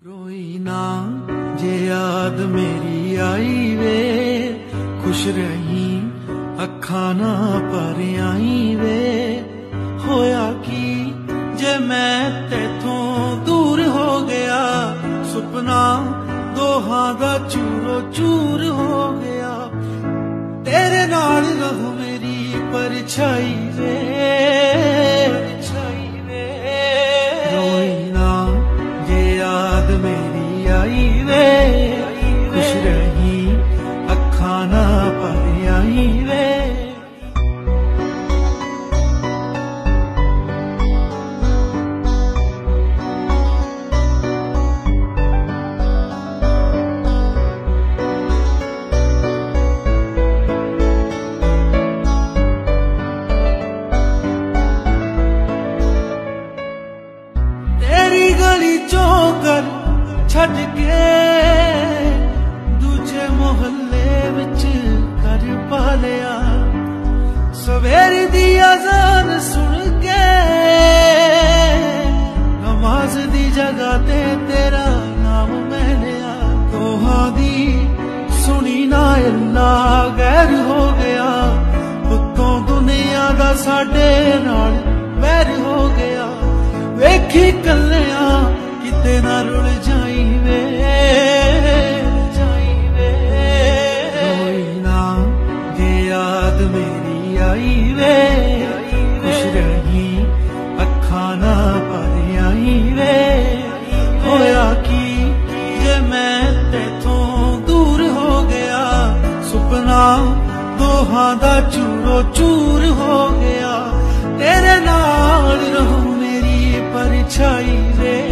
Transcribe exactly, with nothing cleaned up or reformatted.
रोई ना जे याद मेरी आई वे, खुश रही अखा ना पर आई वे। होया की जे मैं तेथों दूर हो गया, सुपना दोहां दा चूरो चूर हो गया। तेरे नाल रहूं मेरी परछाई वे, रोई ना जे याद मेरी आई वे, खुश रही अखा ना पर आई वे। चौकर छड़ के दूजे मोहल्ले विच घर पा लिया। सवेर दी अज़ान सुन के नमाज दी जगह ते तेरा नाम मैं लिया। दोहां दी सुनी ना अल्लाह गैर हो गया, उत्तों दुनिया दा साडे नाल वैर हो गया। वेखी कल्लियां किते ना रुल जाई वे, जाई वे। रोई ना जे याद मेरी आई वे, खुश रही अखा ना पर आई वे। होया की जे मैं तेथों दूर हो गया, सुपना दोहां दा चूरो चूर हो गया। तेरे नाल रहूं मेरी परछाई वे।